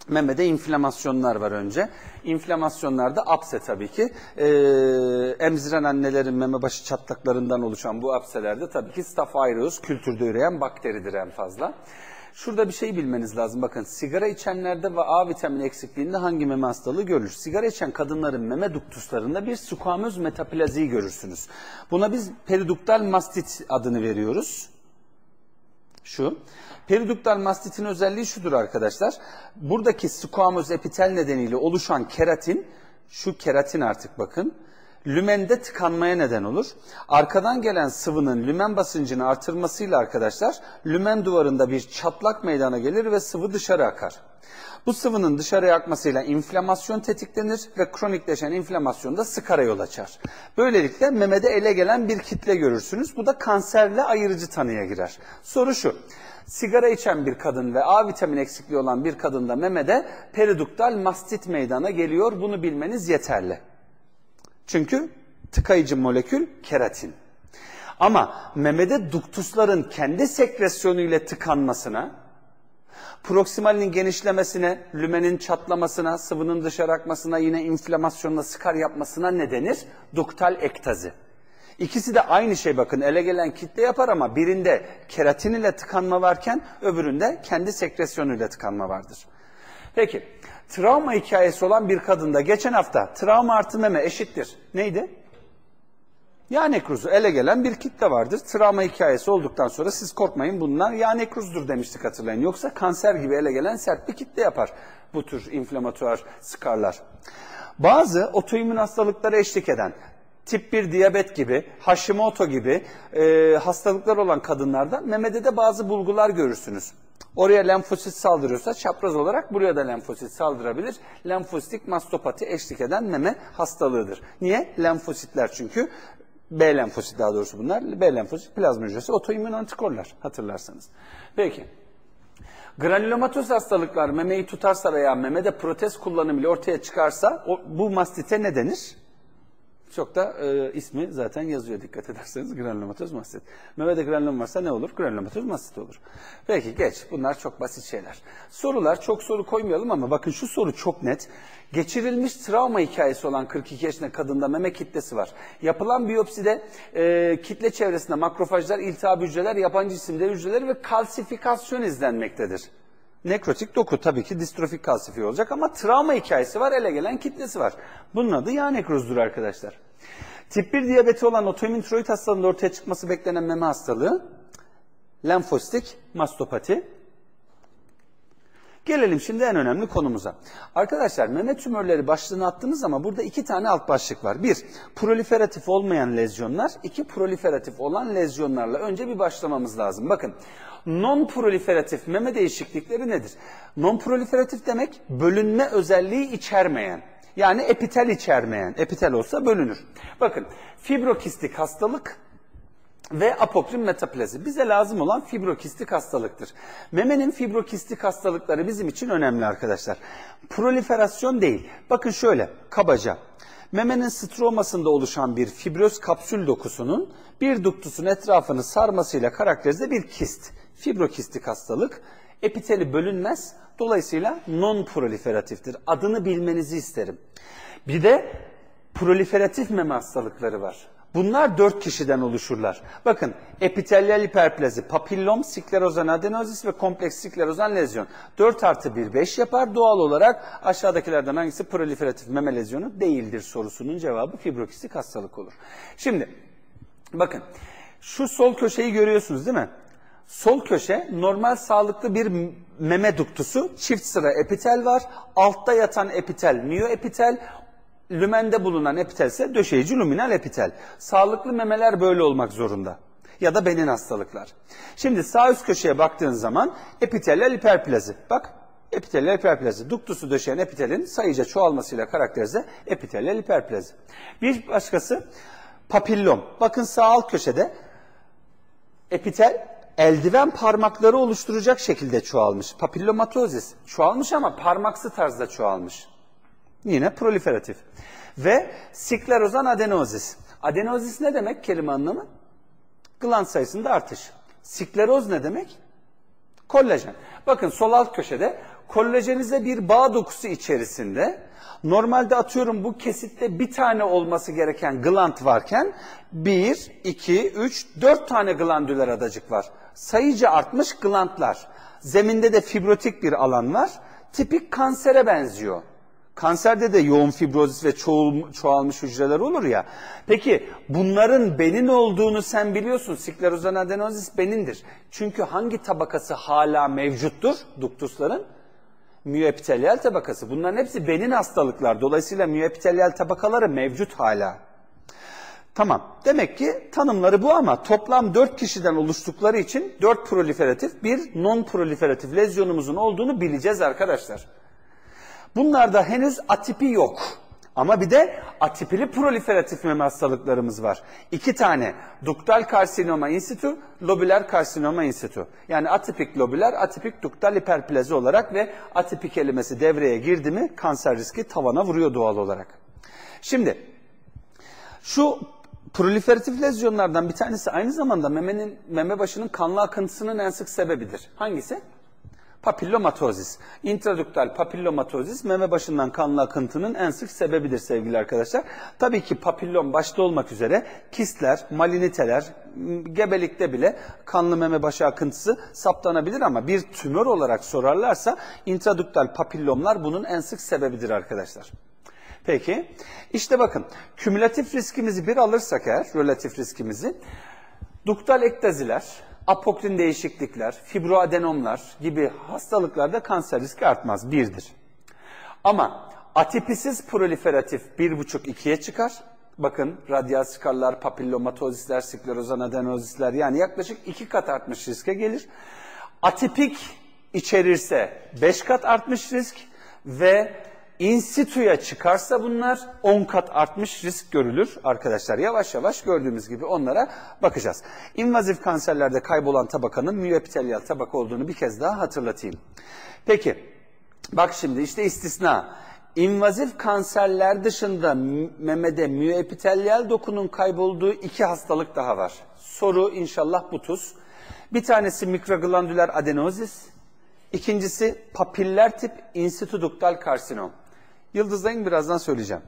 Memede inflamasyonlar var önce. İnflamasyonlarda apse tabii ki. Emziren annelerin meme başı çatlaklarından oluşan bu apselerde tabii ki Staph aureus kültürde üreyen bakteridir en fazla. Şurada bir şey bilmeniz lazım. Bakın sigara içenlerde ve A vitamini eksikliğinde hangi meme hastalığı görülür? Sigara içen kadınların meme duktuslarında bir squamöz metaplaziyi görürsünüz. Buna biz periduktal mastit adını veriyoruz. Şu. Periduktal mastitin özelliği şudur arkadaşlar. Buradaki squamöz epitel nedeniyle oluşan keratin, şu keratin artık bakın, lümende tıkanmaya neden olur. Arkadan gelen sıvının lümen basıncını artırmasıyla arkadaşlar, lümen duvarında bir çatlak meydana gelir ve sıvı dışarı akar. Bu sıvının dışarıya akmasıyla inflamasyon tetiklenir ve kronikleşen inflamasyonda skara yol açar. Böylelikle memede ele gelen bir kitle görürsünüz. Bu da kanserle ayırıcı tanıya girer. Soru şu. Sigara içen bir kadın ve A vitamini eksikliği olan bir kadında memede periduktal mastit meydana geliyor. Bunu bilmeniz yeterli. Çünkü tıkayıcı molekül keratin. Ama memede duktusların kendi sekresyonu ile tıkanmasına, proksimalinin genişlemesine, lümenin çatlamasına, sıvının dışarı akmasına, yine inflamasyonla skar yapmasına ne denir? Duktal ektazi. İkisi de aynı şey bakın, ele gelen kitle yapar ama birinde keratin ile tıkanma varken öbüründe kendi sekresyonu ile tıkanma vardır. Peki, travma hikayesi olan bir kadında geçen hafta travma artı meme eşittir. Neydi? Yağ nekrozu, ele gelen bir kitle vardır. Travma hikayesi olduktan sonra siz korkmayın, bunlar yağ nekrozdur demiştik, hatırlayın. Yoksa kanser gibi ele gelen sert bir kitle yapar bu tür inflamatuar skarlar. Bazı otoimmün hastalıklara eşlik eden tip 1 diyabet gibi, Hashimoto gibi hastalıklar olan kadınlarda memede de bazı bulgular görürsünüz. Oraya lenfosit saldırıyorsa çapraz olarak buraya da lenfosit saldırabilir. Lenfositik mastopati eşlik eden meme hastalığıdır. Niye? Lenfositler çünkü, B lenfosit daha doğrusu bunlar. B lenfosit plazma hücresi, otoimmün antikorlar hatırlarsanız. Peki. Granülomatoz hastalıklar memeyi tutarsa veya memede protez kullanımıyla ortaya çıkarsa bu mastite ne denir? Çok da ismi zaten yazıyor, dikkat ederseniz, granülomatoz mastit. Memede granülom varsa ne olur? Granülomatoz mastit olur. Peki geç. Bunlar çok basit şeyler. Sorular, çok soru koymayalım ama bakın şu soru çok net. Geçirilmiş travma hikayesi olan 42 yaşında kadında meme kitlesi var. Yapılan biyopside kitle çevresinde makrofajlar, iltihap hücreler, yabancı cisimler hücreleri ve kalsifikasyon izlenmektedir. Nekrotik doku tabii ki distrofik kalsifiye olacak ama travma hikayesi var, ele gelen kitlesi var. Bunun adı yağ nekrozdur arkadaşlar. Tip 1 diyabeti olan otoimmün tiroid hastalığında ortaya çıkması beklenen meme hastalığı, lenfositik mastopati. Gelelim şimdi en önemli konumuza. Arkadaşlar meme tümörleri başlığını attınız ama burada iki tane alt başlık var. Bir, proliferatif olmayan lezyonlar. İki, proliferatif olan lezyonlarla önce bir başlamamız lazım. Bakın, non-proliferatif meme değişiklikleri nedir? Non-proliferatif demek bölünme özelliği içermeyen. Yani epitel içermeyen. Epitel olsa bölünür. Bakın, fibrokistik hastalık ve apokrin metaplazi. Bize lazım olan fibrokistik hastalıktır. Memenin fibrokistik hastalıkları bizim için önemli arkadaşlar. Proliferasyon değil. Bakın şöyle, kabaca. Memenin stromasında oluşan bir fibröz kapsül dokusunun bir duktusun etrafını sarmasıyla karakterize bir kist. Fibrokistik hastalık. Epiteli bölünmez. Dolayısıyla non-proliferatiftir. Adını bilmenizi isterim. Bir de proliferatif meme hastalıkları var. Bunlar 4 kişiden oluşurlar. Bakın, epitelyal hiperplazi, papillom, sklerozan adenozis ve kompleks sklerozan lezyon. 4+1 5 yapar. Doğal olarak aşağıdakilerden hangisi proliferatif meme lezyonu değildir sorusunun cevabı fibrokistik hastalık olur. Şimdi bakın, şu sol köşeyi görüyorsunuz değil mi? Sol köşe normal sağlıklı bir meme duktusu, çift sıra epitel var. Altta yatan epitel mioepitel. Lümende bulunan epitel ise döşeyici luminal epitel. Sağlıklı memeler böyle olmak zorunda. Ya da benin hastalıklar. Şimdi sağ üst köşeye baktığın zaman epitelyal hiperplazi. Bak, epitelyal hiperplazi. Duktusu döşeyen epitelin sayıca çoğalmasıyla karakterize epitelyal hiperplazi. Bir başkası papillom. Bakın sağ alt köşede epitel eldiven parmakları oluşturacak şekilde çoğalmış. Papillomatozis. Çoğalmış ama parmaksı tarzda çoğalmış. Yine proliferatif. Ve sklerozan adenozis. Adenozis ne demek kelime anlamı? Gland sayısında artış. Skleroz ne demek? Kollajen. Bakın sol alt köşede kollajenize bir bağ dokusu içerisinde normalde atıyorum bu kesitte bir tane olması gereken gland varken 1, 2, 3, 4 tane glandüler adacık var. Sayıca artmış glandlar. Zeminde de fibrotik bir alan var. Tipik kansere benziyor. Kanserde de yoğun fibrozis ve çoğalmış hücreler olur ya. Peki bunların benin olduğunu sen biliyorsun. Sklerozan adenozis benindir. Çünkü hangi tabakası hala mevcuttur duktusların? Müepitelyal tabakası. Bunların hepsi benin hastalıklar. Dolayısıyla müepitelyal tabakaları mevcut hala. Tamam. Demek ki tanımları bu ama toplam 4 kişiden oluştukları için 4 proliferatif, bir non-proliferatif lezyonumuzun olduğunu bileceğiz arkadaşlar. Bunlarda henüz atipi yok. Ama bir de atipili proliferatif meme hastalıklarımız var. 2 tane. Duktal karsinoma in situ, lobüler karsinoma in situ. Yani atipik lobüler, atipik duktal hiperplazi olarak ve atipik kelimesi devreye girdi mi kanser riski tavana vuruyor doğal olarak. Şimdi şu proliferatif lezyonlardan bir tanesi aynı zamanda meme başının kanlı akıntısının en sık sebebidir. Hangisi? Papillomatozis. İntraduktal papillomatozis meme başından kanlı akıntının en sık sebebidir sevgili arkadaşlar. Tabii ki papillom başta olmak üzere kistler, maliniteler, gebelikte bile kanlı meme başı akıntısı saptanabilir ama bir tümör olarak sorarlarsa intraduktal papillomlar bunun en sık sebebidir arkadaşlar. Peki, işte bakın kümülatif riskimizi bir alırsak eğer, relatif riskimizi, duktal ektaziler, apokrin değişiklikler, fibroadenomlar gibi hastalıklarda kanser riski artmaz, birdir. Ama atipisiz proliferatif 1,5-2'ye çıkar. Bakın radyal skarlar, papillomatozisler, sklerozan adenozisler yani yaklaşık 2 kat artmış riske gelir. Atipik içerirse 5 kat artmış risk ve in situ'ya çıkarsa bunlar 10 kat artmış risk görülür arkadaşlar. Yavaş yavaş gördüğümüz gibi onlara bakacağız. İnvazif kanserlerde kaybolan tabakanın müepitelyal tabaka olduğunu bir kez daha hatırlatayım. Peki, bak şimdi işte istisna. İnvazif kanserler dışında memede müepitelyal dokunun kaybolduğu 2 hastalık daha var. Soru inşallah bu tuz. Bir tanesi mikroglandüler adenozis, ikincisi papiller tip in situ duktal karsinom. Yıldızlayın birazdan söyleyeceğim.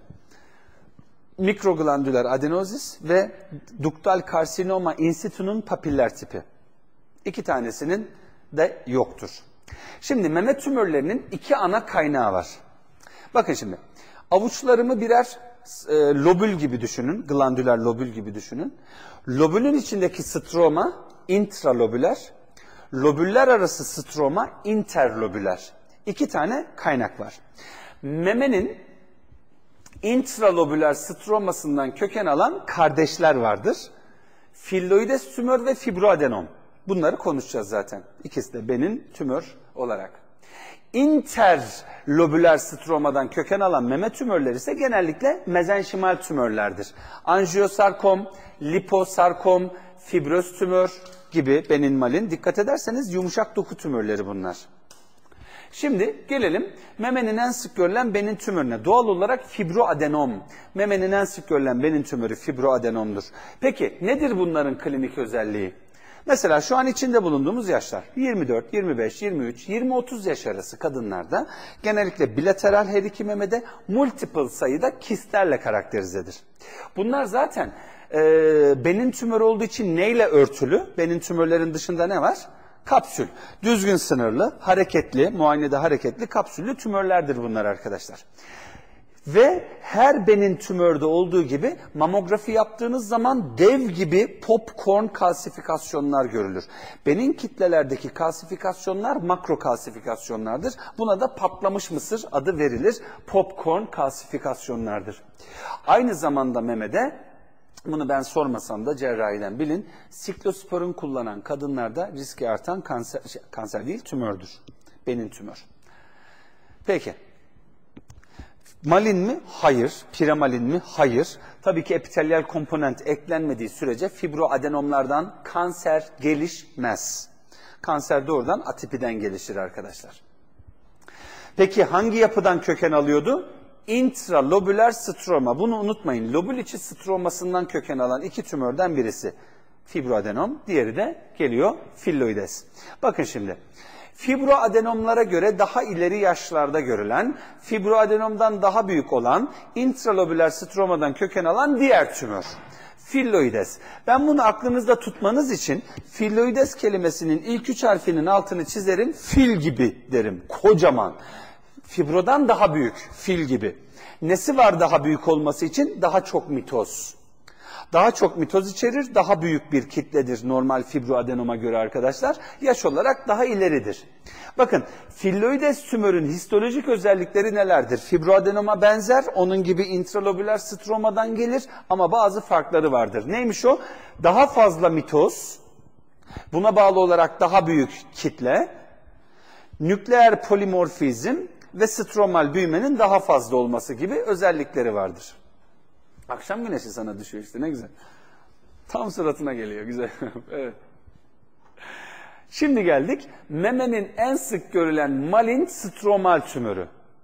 Mikroglandüler adenozis ve duktal karsinoma in situ'nun papiller tipi. 2 tanesinin de yoktur. Şimdi meme tümörlerinin 2 ana kaynağı var. Bakın şimdi avuçlarımı birer lobül gibi düşünün. Glandüler lobül gibi düşünün. Lobülün içindeki stroma intralobüler, lobüller arası stroma interlobüler. 2 tane kaynak var. Memenin intralobüler stromasından köken alan kardeşler vardır. Filloides tümör ve fibroadenom. Bunları konuşacağız zaten. İkisi de benin tümör olarak. Interlobüler stromadan köken alan meme tümörleri ise genellikle mezenşimal tümörlerdir. Anjiyosarkom, liposarkom, fibroz tümör gibi benin malin. Dikkat ederseniz yumuşak doku tümörleri bunlar. Şimdi gelelim memenin en sık görülen benin tümörüne. Doğal olarak fibroadenom. Memenin en sık görülen benin tümörü fibroadenomdur. Peki nedir bunların klinik özelliği? Mesela şu an içinde bulunduğumuz yaşlar 24, 25, 23, 20-30 yaş arası kadınlarda genellikle bilateral her iki memede multiple sayıda kistlerle karakterizedir. Bunlar zaten benin tümörü olduğu için neyle örtülü? Benin tümörlerin dışında ne var? Kapsül. Düzgün sınırlı, hareketli, muayenede hareketli kapsüllü tümörlerdir bunlar arkadaşlar. Ve her benin tümörde olduğu gibi mamografi yaptığınız zaman dev gibi popcorn kalsifikasyonlar görülür. Benin kitlelerdeki kalsifikasyonlar makro kalsifikasyonlardır. Buna da patlamış mısır adı verilir. Popcorn kalsifikasyonlardır. Aynı zamanda memede, bunu ben sormasam da cerrahiden bilin, siklosporin kullanan kadınlarda riski artan kanser değil tümördür. Benin tümör. Peki. Malin mi? Hayır. Piremalin mi? Hayır. Tabii ki epitelyal komponent eklenmediği sürece fibroadenomlardan kanser gelişmez. Kanser doğrudan atipiden gelişir arkadaşlar. Peki hangi yapıdan köken alıyordu? Intralobüler stroma. Bunu unutmayın. Lobül içi stromasından köken alan 2 tümörden birisi. fibroadenom, diğeri de geliyor filloides. Bakın şimdi. Fibroadenomlara göre daha ileri yaşlarda görülen, fibroadenomdan daha büyük olan, intralobüler stromadan köken alan diğer tümör. Filloides. Ben bunu aklınızda tutmanız için filloides kelimesinin ilk 3 harfinin altını çizerim, fil gibi derim, kocaman. Fibrodan daha büyük, fil gibi. Nesi var daha büyük olması için? Daha çok mitoz. Daha çok mitoz içerir, daha büyük bir kitledir normal fibroadenoma göre arkadaşlar. Yaş olarak daha ileridir. Bakın, filloides tümörün histolojik özellikleri nelerdir? Fibroadenoma benzer, onun gibi intralobüler stromadan gelir ama bazı farkları vardır. Neymiş o? Daha fazla mitoz, buna bağlı olarak daha büyük kitle, nükleer polimorfizm ve stromal büyümenin daha fazla olması gibi özellikleri vardır. Akşam güneşi sana düşüyor işte, ne güzel. Tam suratına geliyor, güzel. Evet. Şimdi geldik memenin en sık görülen malin stromal tümörü.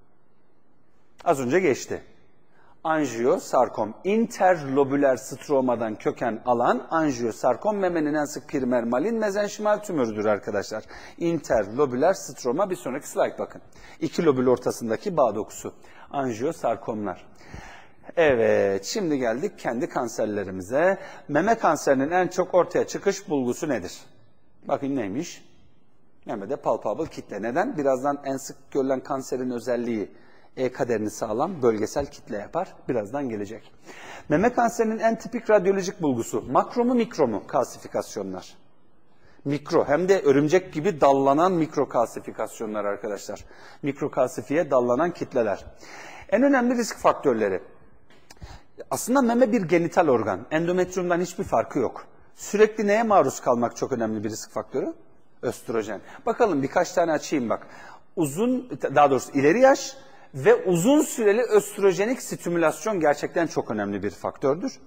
Az önce geçti. Anjiyosarkom, interlobüler stromadan köken alan anjiyosarkom memenin en sık primer malin mezenşimal tümörüdür arkadaşlar. Interlobüler stroma, bir sonraki slide bakın. İki lobül ortasındaki bağ dokusu. Anjiyosarkomlar. Evet, şimdi geldik kendi kanserlerimize. Meme kanserinin en çok ortaya çıkış bulgusu nedir? Bakın neymiş? Memede palpable kitle. Neden? Birazdan en sık görülen kanserin özelliği kaderini sağlam, bölgesel kitle yapar. Birazdan gelecek. Meme kanserinin en tipik radyolojik bulgusu makro mu mikro mu kalsifikasyonlar? Mikro, hem de örümcek gibi dallanan mikro kalsifikasyonlar arkadaşlar. Mikro kalsifiye dallanan kitleler. En önemli risk faktörleri. Aslında meme bir genital organ. Endometriyumdan hiçbir farkı yok. Sürekli neye maruz kalmak çok önemli bir risk faktörü? Östrojen. Bakalım birkaç tane açayım bak. Daha doğrusu ileri yaş ve uzun süreli östrojenik stimülasyon gerçekten çok önemli bir faktördür.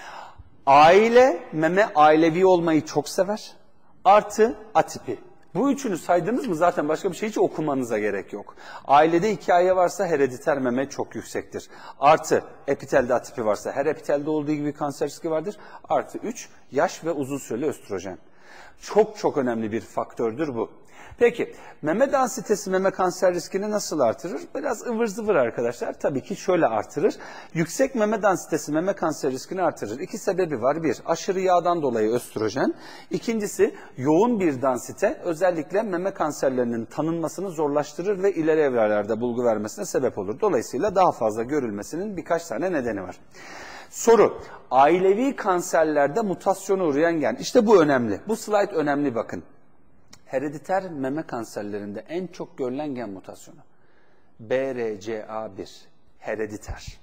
Aile, meme ailevi olmayı çok sever. Artı atipi. Bu üçünü saydınız mı zaten başka bir şey hiç okumanıza gerek yok. Ailede hikaye varsa herediter meme çok yüksektir. Artı epitelde atipi varsa, her epitelde olduğu gibi kanser riski vardır. Artı 3, yaş ve uzun süreli östrojen. Çok çok önemli bir faktördür bu. Peki, meme densitesi meme kanser riskini nasıl artırır? Biraz ıvır zıvır arkadaşlar. Tabii ki şöyle artırır. Yüksek meme densitesi meme kanser riskini artırır. İki sebebi var. Bir, aşırı yağdan dolayı östrojen. İkincisi, yoğun bir densite özellikle meme kanserlerinin tanınmasını zorlaştırır ve ileri evrelerde bulgu vermesine sebep olur. Dolayısıyla daha fazla görülmesinin birkaç tane nedeni var. Soru, ailevi kanserlerde mutasyona uğrayan gen. İşte bu önemli. Bu slide önemli bakın. Herediter meme kanserlerinde en çok görülen gen mutasyonu. BRCA1, herediter.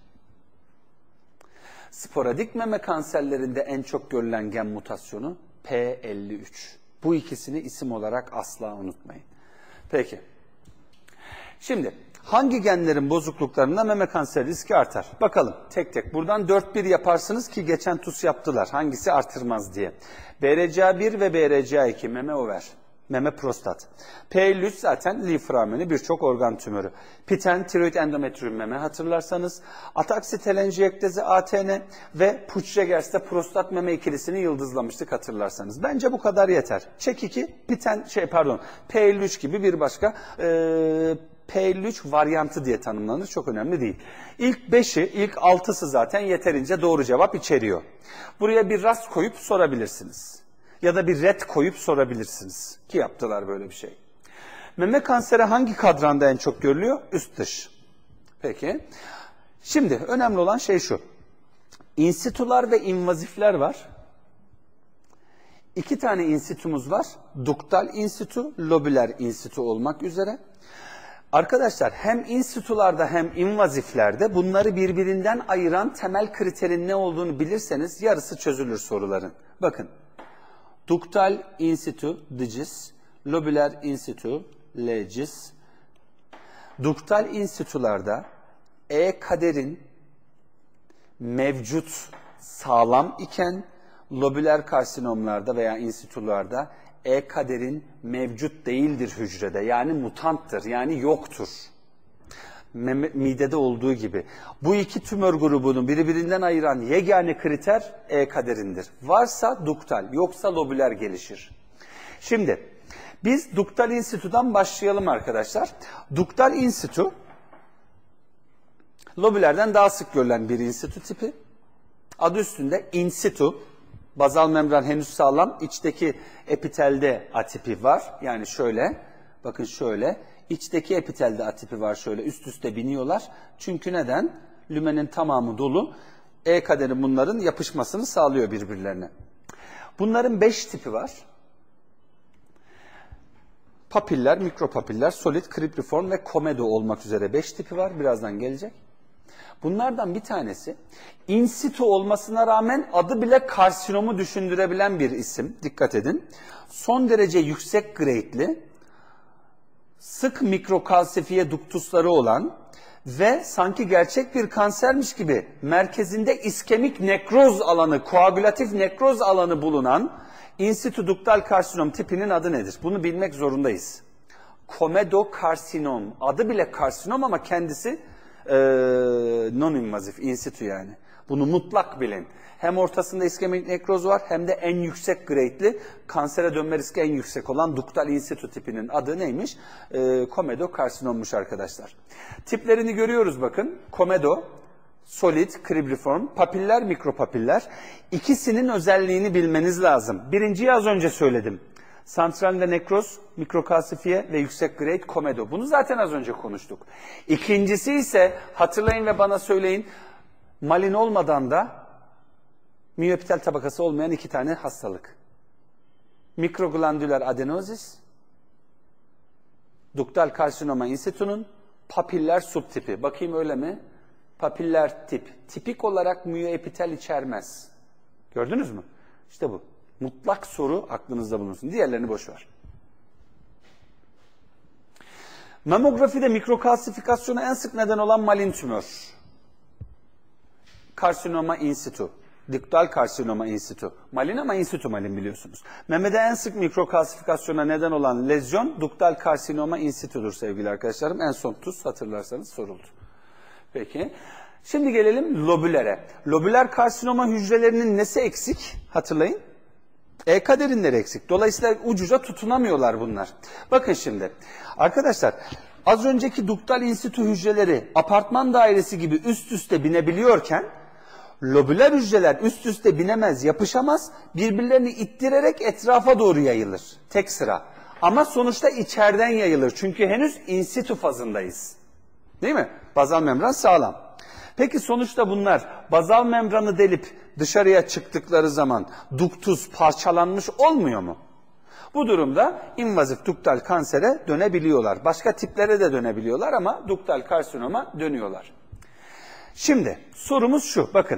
Sporadik meme kanserlerinde en çok görülen gen mutasyonu P53. Bu ikisini isim olarak asla unutmayın. Peki. Şimdi hangi genlerin bozukluklarında meme kanseri riski artar? Bakalım tek tek. Buradan 4-1 yaparsınız ki geçen TUS yaptılar. Hangisi artırmaz diye. BRCA1 ve BRCA2 meme over. Meme prostat. P53 zaten lif rameni birçok organ tümörü. Piten, tiroid endometrium meme hatırlarsanız. Ataksi telengiektazi ATN ve Puig-Regers'te prostat meme ikilisini yıldızlamıştık hatırlarsanız. Bence bu kadar yeter. Çek 2, P53 gibi bir başka P53 varyantı diye tanımlanır. Çok önemli değil. İlk 5'i, ilk 6'sı zaten yeterince doğru cevap içeriyor. Buraya bir rast koyup sorabilirsiniz. Ya da bir red koyup sorabilirsiniz. Ki yaptılar böyle bir şey. Meme kanseri hangi kadranda en çok görülüyor? Üst dış. Peki. Şimdi önemli olan şey şu. İnsitular ve invazifler var. 2 tane insitumuz var. Duktal insitu, lobüler insitu olmak üzere. Arkadaşlar hem insitularda hem invaziflerde bunları birbirinden ayıran temel kriterin ne olduğunu bilirseniz yarısı çözülür soruların. Bakın. Duktal insitu digis, lobüler insitu legis. Duktal insitularda kaderin mevcut sağlam iken lobüler karsinomlarda veya insitularda kaderin mevcut değildir hücrede. Yani mutanttır, yani yoktur. midede olduğu gibi. Bu iki tümör grubunu birbirinden ayıran yegane kriter E-kaderindir. Varsa duktal, yoksa lobüler gelişir. Şimdi biz duktal insitudan başlayalım arkadaşlar. Duktal insitu lobülerden daha sık görülen bir insitu tipi. Adı üstünde insitu. Bazal membran henüz sağlam. İçteki epitelde atipi var. Yani şöyle, bakın şöyle. İçteki epitelde atipi var şöyle. Üst üste biniyorlar. Çünkü neden? Lümenin tamamı dolu. E-kaderi bunların yapışmasını sağlıyor birbirlerine. Bunların 5 tipi var. Papiller, mikropapiller, solid, kripliform ve komedo olmak üzere 5 tipi var. Birazdan gelecek. Bunlardan bir tanesi in situ olmasına rağmen adı bile karsinomu düşündürebilen bir isim. Dikkat edin. Son derece yüksek grade'li, sık mikrokalsifiye duktusları olan ve sanki gerçek bir kansermiş gibi merkezinde iskemik nekroz alanı, koagülatif nekroz alanı bulunan in situ duktal karsinom tipinin adı nedir? Bunu bilmek zorundayız. Komedokarsinom. Adı bile karsinom ama kendisi non-invazif, in situ yani. Bunu mutlak bilin. Hem ortasında iskemik nekroz var hem de en yüksek grade'li, kansere dönme riski en yüksek olan duktal in situ tipinin adı neymiş? Komedokarsinommuş arkadaşlar. Tiplerini görüyoruz bakın. Komedo, solid, kribriform, papiller, mikropapiller. İkisinin özelliğini bilmeniz lazım. Birinciyi az önce söyledim. Santralinde nekroz, mikrokalsifiye ve yüksek grade komedo. Bunu zaten az önce konuştuk. İkincisi ise hatırlayın ve bana söyleyin. Malin olmadan da miyoepitel tabakası olmayan 2 tane hastalık. Mikroglandüler adenozis, duktal karsinoma in situ'nun papiller subtipi. Bakayım öyle mi? Papiller tip. Tipik olarak miyoepitel içermez. Gördünüz mü? İşte bu. Mutlak soru aklınızda bulunsun. Diğerlerini boş ver. Mamografide mikrokalsifikasyona en sık neden olan malin tümör. Karsinoma in situ. Duktal karsinoma in situ. Malin ama in situ malin biliyorsunuz. Memede en sık mikrokalsifikasyona neden olan lezyon duktal karsinoma in situ'dur sevgili arkadaşlarım. En son tuz hatırlarsanız soruldu. Peki. Şimdi gelelim lobülere. Lobüler karsinoma hücrelerinin nesi eksik? Hatırlayın. E-kaderinleri eksik. Dolayısıyla ucuca tutunamıyorlar bunlar. Bakın şimdi. Arkadaşlar az önceki duktal in situ hücreleri apartman dairesi gibi üst üste binebiliyorken lobüler hücreler üst üste binemez, yapışamaz, birbirlerini ittirerek etrafa doğru yayılır. Tek sıra. Ama sonuçta içeriden yayılır. Çünkü henüz in situ fazındayız. Değil mi? Bazal membran sağlam. Peki sonuçta bunlar bazal membranı delip dışarıya çıktıkları zaman duktus parçalanmış olmuyor mu? Bu durumda invazif duktal kansere dönebiliyorlar. Başka tiplere de dönebiliyorlar ama duktal karsinoma dönüyorlar. Şimdi sorumuz şu, bakın.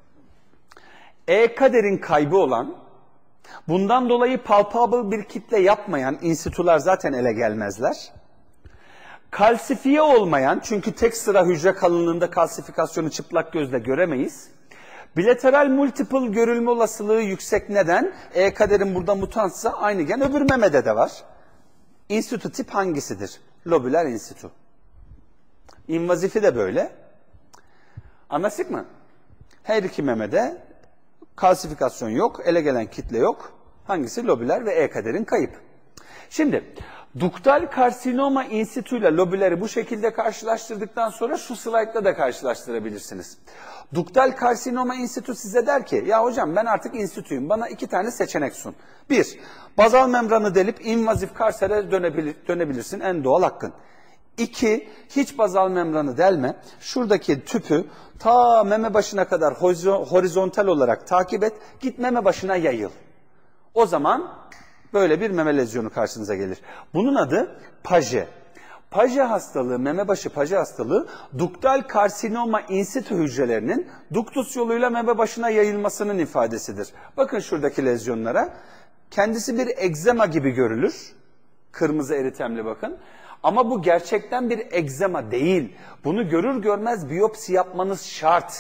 E-kaderin kaybı olan, bundan dolayı palpable bir kitle yapmayan in sitular zaten ele gelmezler. Kalsifiye olmayan, çünkü tek sıra hücre kalınlığında kalsifikasyonu çıplak gözle göremeyiz. Bilateral multiple görülme olasılığı yüksek neden? E-kaderin burada mutantsa aynı gen öbür memede de var. In situ tip hangisidir? Lobüler in situ. İnvazifi de böyle. Anlaştık mı? Her iki memede kalsifikasyon yok, ele gelen kitle yok. Hangisi? Lobüler ve E-kaderin kayıp. Şimdi duktal karsinoma in situ ile lobüleri bu şekilde karşılaştırdıktan sonra şu slaytla da karşılaştırabilirsiniz. Duktal karsinoma in situ size der ki, ya hocam ben artık in situyum, bana 2 tane seçenek sun. 1, bazal membranı delip invazif kansere dönebilirsin, en doğal hakkın. 2, hiç bazal membranı delme, şuradaki tüpü ta meme başına kadar horizontal olarak takip et, git meme başına yayıl. O zaman böyle bir meme lezyonu karşınıza gelir. Bunun adı Paget. Paget hastalığı, meme başı Paget hastalığı, duktal karsinoma in situ hücrelerinin duktus yoluyla meme başına yayılmasının ifadesidir. Bakın şuradaki lezyonlara. Kendisi bir egzema gibi görülür. Kırmızı eritemli bakın. Ama bu gerçekten bir egzema değil. Bunu görür görmez biyopsi yapmanız şart.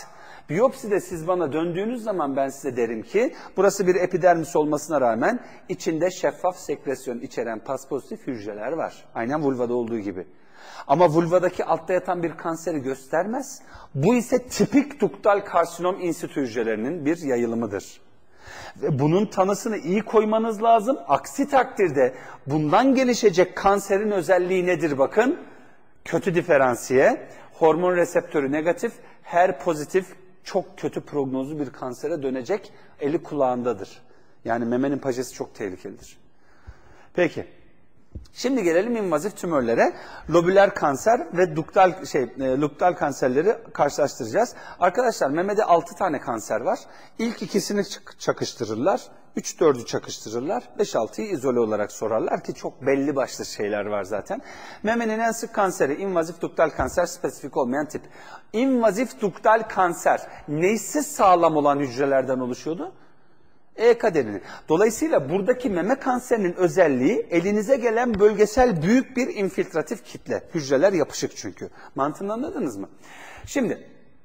Biyopside siz bana döndüğünüz zaman ben size derim ki burası bir epidermis olmasına rağmen içinde şeffaf sekresyon içeren pas pozitif hücreler var. Aynen vulvada olduğu gibi. Ama vulvadaki altta yatan bir kanseri göstermez. Bu ise tipik duktal karsinom in situ hücrelerinin bir yayılımıdır. Ve bunun tanısını iyi koymanız lazım. Aksi takdirde bundan gelişecek kanserin özelliği nedir bakın? Kötü diferansiye, hormon reseptörü negatif, HER pozitif, çok kötü prognozlu bir kansere dönecek, eli kulağındadır. Yani memenin pajesi çok tehlikelidir. Peki. Şimdi gelelim invazif tümörlere. Lobüler kanser ve duktal kanserleri karşılaştıracağız. Arkadaşlar memede 6 tane kanser var. İlk ikisini çakıştırırlar. 3-4'ü çakıştırırlar. 5-6'yı izole olarak sorarlar ki çok belli başlı şeyler var zaten. Memenin en sık kanseri invazif duktal kanser, spesifik olmayan tip. İnvazif duktal kanser neysiz sağlam olan hücrelerden oluşuyordu? E-kaderini. Dolayısıyla buradaki meme kanserinin özelliği elinize gelen bölgesel büyük bir infiltratif kitle. Hücreler yapışık çünkü. Mantığını anladınız mı? Şimdi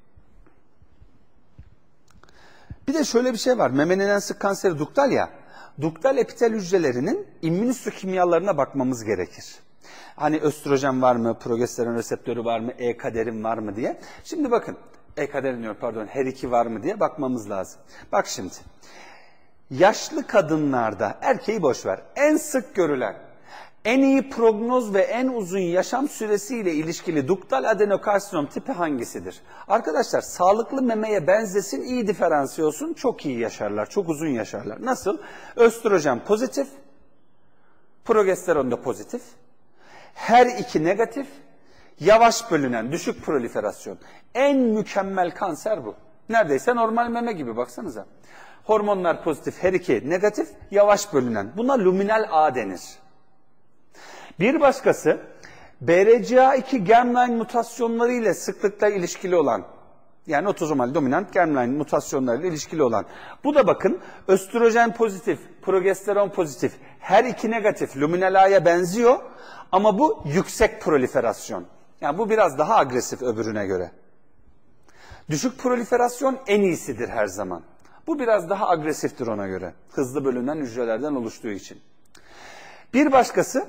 bir de şöyle bir şey var. Memenin en sık kanseri duktal ya. Duktal epitel hücrelerinin immünsükimyalarına bakmamız gerekir. Hani östrojen var mı, progesteron reseptörü var mı, E-kaderin var mı diye. Şimdi bakın, E-kaderin diyor pardon, HER2 var mı diye bakmamız lazım. Bak şimdi. Yaşlı kadınlarda, erkeği boş ver, en sık görülen, en iyi prognoz ve en uzun yaşam süresiyle ilişkili duktal adenokarsinom tipi hangisidir? Arkadaşlar sağlıklı memeye benzesin, iyi diferansiye olsun, çok iyi yaşarlar, çok uzun yaşarlar. Nasıl? Östrojen pozitif, progesteron da pozitif, her iki negatif, yavaş bölünen, düşük proliferasyon. En mükemmel kanser bu. Neredeyse normal meme gibi baksanıza. Hormonlar pozitif, her iki negatif, yavaş bölünen. Buna luminal A denir. Bir başkası, BRCA2 germline mutasyonları ile sıklıkla ilişkili olan, yani otozomal dominant germline mutasyonları ile ilişkili olan. Bu da bakın, östrojen pozitif, progesteron pozitif, her iki negatif, luminal A'ya benziyor ama bu yüksek proliferasyon. Yani bu biraz daha agresif öbürüne göre. Düşük proliferasyon en iyisidir her zaman. Bu biraz daha agresiftir ona göre. Hızlı bölünen hücrelerden oluştuğu için. Bir başkası,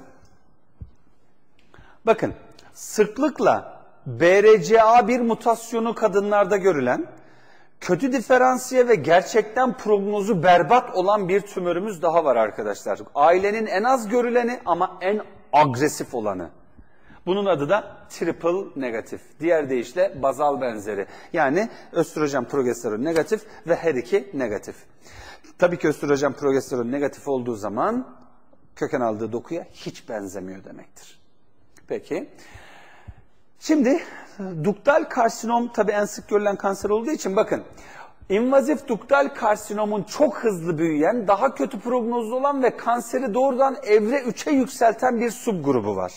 bakın sıklıkla BRCA1 mutasyonu kadınlarda görülen, kötü diferansiye ve gerçekten prognozu berbat olan bir tümörümüz daha var arkadaşlar. Ailenin en az görüleni ama en agresif olanı. Bunun adı da triple negatif. Diğer deyişle bazal benzeri. Yani östrojen, progesteron negatif ve her iki negatif. Tabii ki östrojen, progesteron negatif olduğu zaman köken aldığı dokuya hiç benzemiyor demektir. Peki. Şimdi duktal karsinom tabii en sık görülen kanser olduğu için bakın. İnvazif duktal karsinomun çok hızlı büyüyen, daha kötü prognozlu olan ve kanseri doğrudan evre 3'e yükselten bir subgrubu var.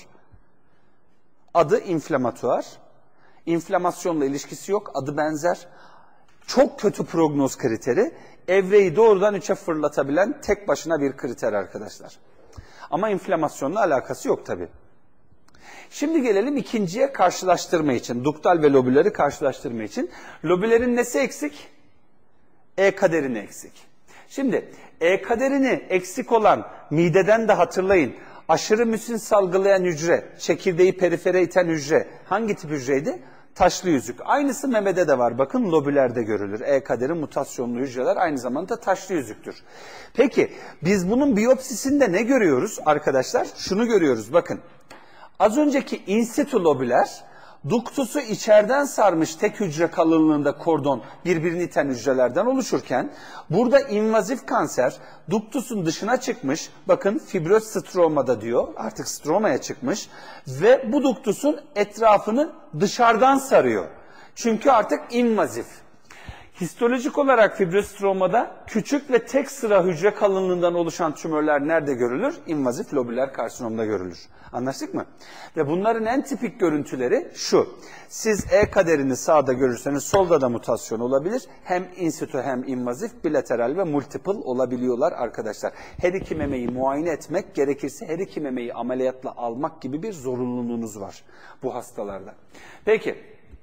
Adı inflamatuar. İnflamasyonla ilişkisi yok. Adı benzer. Çok kötü prognoz kriteri. Evreyi doğrudan 3'e fırlatabilen tek başına bir kriter arkadaşlar. Ama inflamasyonla alakası yok tabii. Şimdi gelelim ikinciye karşılaştırma için. Duktal ve lobüleri karşılaştırma için. Lobülerin nesi eksik? E-kaderini eksik. Şimdi E-kaderini eksik olan mideden de hatırlayın. Aşırı müsin salgılayan hücre, çekirdeği perifere iten hücre hangi tip hücreydi? Taşlı yüzük. Aynısı memede de var. Bakın lobülerde görülür. E-kaderin mutasyonlu hücreler aynı zamanda taşlı yüzüktür. Peki biz bunun biyopsisinde ne görüyoruz arkadaşlar? Şunu görüyoruz bakın. Az önceki in situ lobüler duktusu içeriden sarmış tek hücre kalınlığında kordon birbirini iten hücrelerden oluşurken burada invazif kanser duktusun dışına çıkmış, bakın fibroz stromada diyor, artık stromaya çıkmış ve bu duktusun etrafını dışarıdan sarıyor. Çünkü artık invazif. Histolojik olarak fibrostromada küçük ve tek sıra hücre kalınlığından oluşan tümörler nerede görülür? İnvazif lobüler karsinomda görülür. Anlaştık mı? Ve bunların en tipik görüntüleri şu. Siz E-kaderini sağda görürseniz solda da mutasyon olabilir. Hem in situ hem invazif, bilateral ve multiple olabiliyorlar arkadaşlar. Her iki memeyi muayene etmek, gerekirse her iki memeyi ameliyatla almak gibi bir zorunluluğunuz var bu hastalarda. Peki.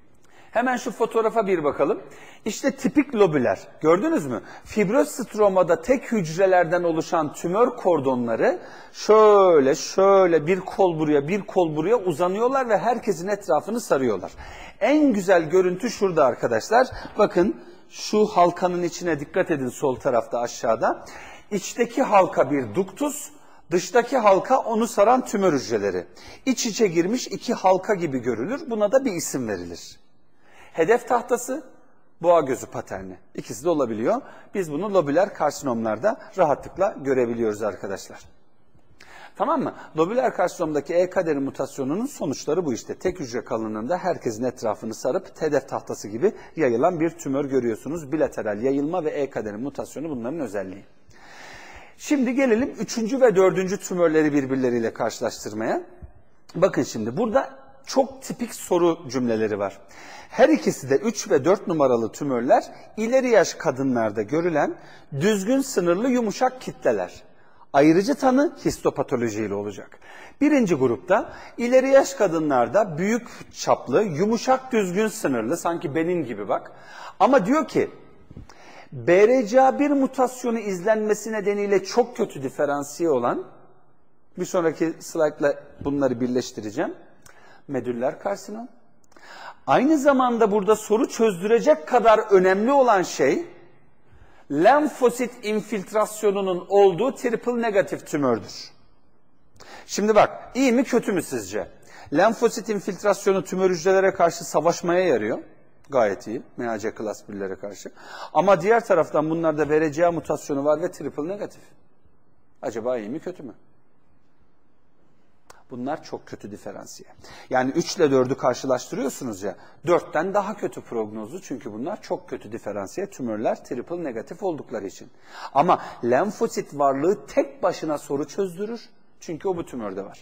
Hemen şu fotoğrafa bir bakalım. İşte tipik lobüler. Gördünüz mü? Fibroz stromada tek hücrelerden oluşan tümör kordonları şöyle bir kol buraya bir kol buraya uzanıyorlar ve herkesin etrafını sarıyorlar. En güzel görüntü şurada arkadaşlar. Bakın şu halkanın içine dikkat edin, sol tarafta aşağıda. İçteki halka bir duktus, dıştaki halka onu saran tümör hücreleri. İç içe girmiş iki halka gibi görülür. Buna da bir isim verilir. Hedef tahtası, boğa gözü paterni. İkisi de olabiliyor. Biz bunu lobüler karsinomlarda rahatlıkla görebiliyoruz arkadaşlar. Tamam mı? Lobüler karsinomdaki E-kaderi mutasyonunun sonuçları bu işte. Tek hücre kalınlığında herkesin etrafını sarıp hedef tahtası gibi yayılan bir tümör görüyorsunuz. Bilateral yayılma ve E-kaderi mutasyonu bunların özelliği. Şimdi gelelim 3. ve 4. tümörleri birbirleriyle karşılaştırmaya. Bakın şimdi burada çok tipik soru cümleleri var. Her ikisi de 3 ve 4 numaralı tümörler ileri yaş kadınlarda görülen düzgün sınırlı yumuşak kitleler. Ayrıcı tanı histopatoloji ile olacak. Birinci grupta ileri yaş kadınlarda büyük çaplı, yumuşak düzgün sınırlı, sanki benim gibi bak. Ama diyor ki BRCA1 mutasyonu izlenmesi nedeniyle çok kötü diferansiye olan, bir sonraki slaytla bunları birleştireceğim, medüller karsinom. Aynı zamanda burada soru çözdürecek kadar önemli olan şey, lenfosit infiltrasyonunun olduğu triple negatif tümördür. Şimdi bak, iyi mi kötü mü sizce? Lenfosit infiltrasyonu tümör hücrelere karşı savaşmaya yarıyor. Gayet iyi, MHC klas 1'lere karşı. Ama diğer taraftan bunlarda BRCA mutasyonu var ve triple negatif. Acaba iyi mi kötü mü? Bunlar çok kötü diferansiye. Yani 3 ile 4'ü karşılaştırıyorsunuz ya, 4'ten daha kötü prognozlu, çünkü bunlar çok kötü diferansiye tümörler, triple negatif oldukları için. Ama lenfosit varlığı tek başına soru çözdürür, çünkü o bu tümörde var.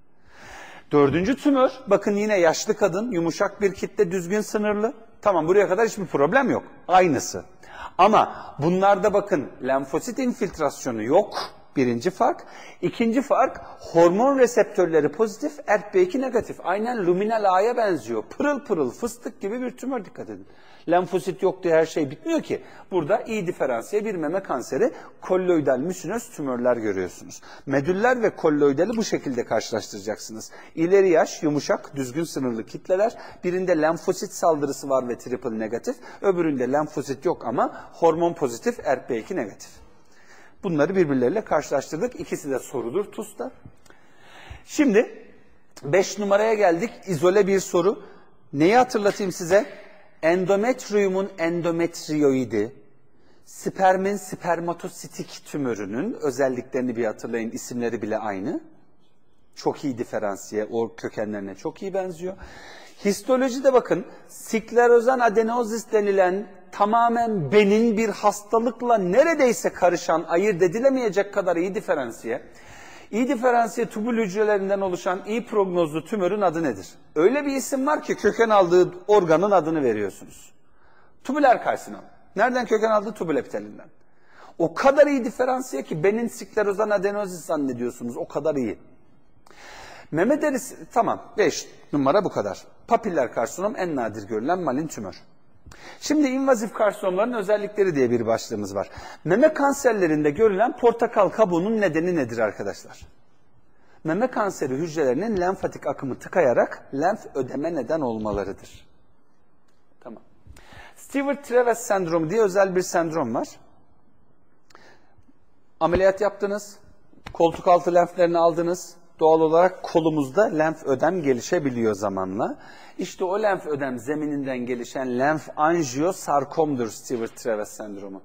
4. tümör, bakın yine yaşlı kadın, yumuşak bir kitle, düzgün sınırlı. Tamam, buraya kadar hiçbir problem yok. Aynısı. Ama bunlarda bakın lenfosit infiltrasyonu yok. Birinci fark. İkinci fark, hormon reseptörleri pozitif, ERK-B2 negatif. Aynen luminal A'ya benziyor. Pırıl pırıl fıstık gibi bir tümör, dikkat edin. Lenfosit yok diye her şey bitmiyor ki. Burada iyi diferansiye bir meme kanseri, kolloidal müsinöz tümörler görüyorsunuz. Medüller ve kolloidali bu şekilde karşılaştıracaksınız. İleri yaş, yumuşak, düzgün sınırlı kitleler. Birinde lenfosit saldırısı var ve triple negatif. Öbüründe lenfosit yok ama hormon pozitif, ERK-B2 negatif. Bunları birbirleriyle karşılaştırdık. İkisi de sorudur TUS'ta. Şimdi 5 numaraya geldik. İzole bir soru. Neyi hatırlatayım size? Endometriumun endometrioidi, spermin spermatositik tümörünün özelliklerini bir hatırlayın. İsimleri bile aynı. Çok iyi diferansiye, o kökenlerine çok iyi benziyor. Histolojide bakın, sklerozan adenozis denilen tamamen benin bir hastalıkla neredeyse karışan, ayırt edilemeyecek kadar iyi diferansiye. İyi diferansiye tubul hücrelerinden oluşan iyi prognozlu tümörün adı nedir? Öyle bir isim var ki köken aldığı organın adını veriyorsunuz. Tubüler karsinom. Nereden köken aldığı? Tubül epitelinden. O kadar iyi diferansiye ki benin sklerozan adenozis zannediyorsunuz. O kadar iyi. Meme derisi, tamam, 5 numara bu kadar. Papiller karsinom en nadir görülen malin tümör. Şimdi invazif karsinomların özellikleri diye bir başlığımız var. Meme kanserlerinde görülen portakal kabuğunun nedeni nedir arkadaşlar? Meme kanseri hücrelerinin lenfatik akımı tıkayarak lenf ödeme neden olmalarıdır. Tamam. Stewart-Traves sendromu diye özel bir sendrom var. Ameliyat yaptınız, koltuk altı lenflerini aldınız. Doğal olarak kolumuzda lenf ödem gelişebiliyor zamanla. İşte o lenf ödem zemininden gelişen lenf anjiyosarkomdur Stewart-Traves sendromu.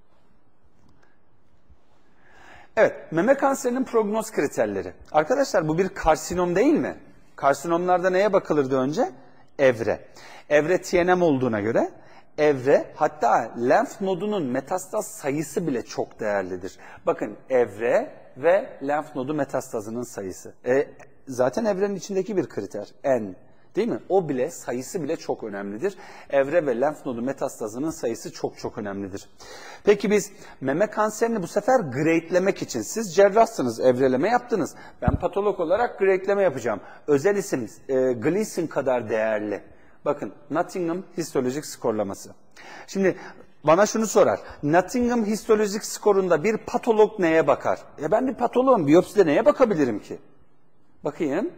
Evet, meme kanserinin prognoz kriterleri. Arkadaşlar bu bir karsinom değil mi? Karsinomlarda neye bakılırdı önce? Evre. Evre TNM olduğuna göre evre, hatta lenf nodunun metastaz sayısı bile çok değerlidir. Bakın evre ve lenf nodu metastazının sayısı. Zaten evrenin içindeki bir kriter. N. Değil mi? O bile, sayısı bile çok önemlidir. Evre ve lenf nodu metastazının sayısı çok çok önemlidir. Peki biz meme kanserini bu sefer grade'lemek için, siz cerrahsınız, evreleme yaptınız. Ben patolog olarak grade'leme yapacağım. Özel isim Gleason kadar değerli. Bakın Nottingham histolojik skorlaması. Şimdi bana şunu sorar. Nottingham histolojik skorunda bir patolog neye bakar? Ben bir patoloğum. Biyopside neye bakabilirim ki? Bakayım.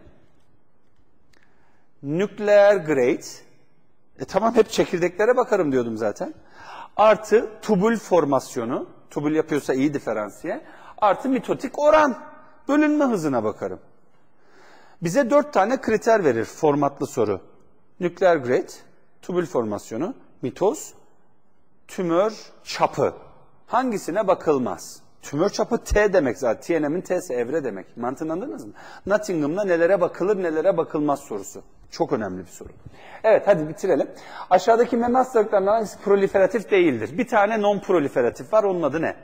Nuclear grade. Tamam hep çekirdeklere bakarım diyordum zaten. Artı tubul formasyonu. Tubul yapıyorsa iyi diferansiye. Artı mitotik oran. Bölünme hızına bakarım. Bize 4 tane kriter verir formatlı soru. Nuclear grade, tubul formasyonu, mitoz, tümör çapı. Hangisine bakılmaz? Tümör çapı T demek zaten. TNM'in T'si evre demek. Mantığını anladınız mı? Nottingham'da nelere bakılır, nelere bakılmaz sorusu. Çok önemli bir soru. Evet hadi bitirelim. Aşağıdaki meme hastalıklarından hangisi proliferatif değildir? Bir tane non-proliferatif var. Onun adı ne?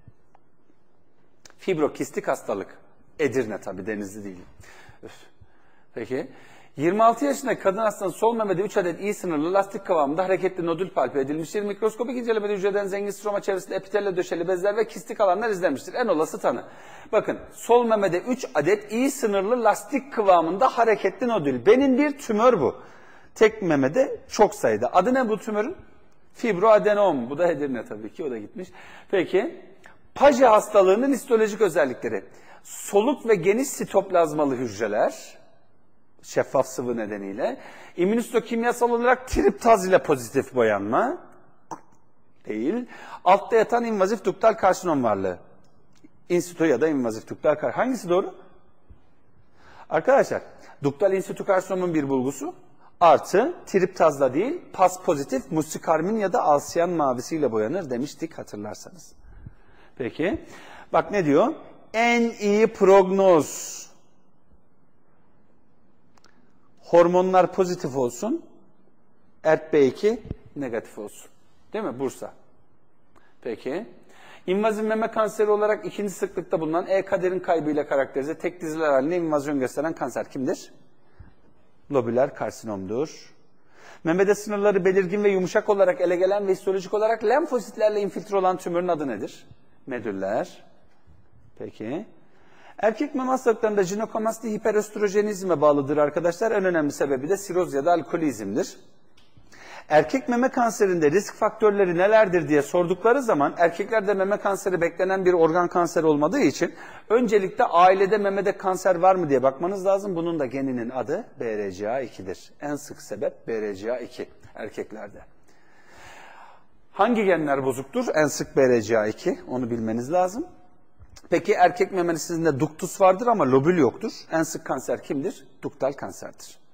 Fibrokistik hastalık. Edirne tabii, Denizli değil. Üf. Peki. 26 yaşındaki kadın hastanın sol memede 3 adet iyi sınırlı lastik kıvamında hareketli nodül palpe edilmiştir. Mikroskopik incelemede hücreden zengin stroma çevresinde epitelle döşeli bezler ve kistik alanlar izlenmiştir. En olası tanı. Bakın sol memede 3 adet iyi sınırlı lastik kıvamında hareketli nodül. Benim bir tümör bu. Tek memede çok sayıda. Adı ne bu tümörün? Fibroadenom. Bu da Edirne tabii ki, o da gitmiş. Peki. Paje hastalığının histolojik özellikleri. Soluk ve geniş sitoplazmalı hücreler. Şeffaf sıvı nedeniyle. İmmünistokimyasal olarak triptaz ile pozitif boyanma. Değil. Altta yatan invazif duktal karsinom varlığı. İnsitu ya da invazif duktal karsinom. Hangisi doğru? Arkadaşlar, duktal insitu karsinomun bir bulgusu. Artı triptazla değil, pas pozitif musikarmin ya da alsiyan mavisiyle boyanır demiştik hatırlarsanız. Peki. Bak ne diyor? En iyi prognoz. Hormonlar pozitif olsun, ERK-B2 negatif olsun. Değil mi? Bursa. Peki. İnvazif meme kanseri olarak ikinci sıklıkta bulunan kaderin kaybıyla karakterize tek diziler halinde invazyon gösteren kanser kimdir? Lobüler karsinomdur. Memede sınırları belirgin ve yumuşak olarak ele gelen ve histolojik olarak lenfositlerle infiltre olan tümörün adı nedir? Medüller. Peki. Erkek meme hastalıklarında jinekomasti hiperöstrojenizme bağlıdır arkadaşlar. En önemli sebebi de siroz ya da alkolizmdir. Erkek meme kanserinde risk faktörleri nelerdir diye sordukları zaman erkeklerde meme kanseri beklenen bir organ kanseri olmadığı için öncelikle ailede memede kanser var mı diye bakmanız lazım. Bunun da geninin adı BRCA2'dir. En sık sebep BRCA2 erkeklerde. Hangi genler bozuktur? En sık BRCA2, onu bilmeniz lazım. Peki erkek memelisinde duktus vardır ama lobül yoktur. En sık kanser kimdir? Duktal kanserdir.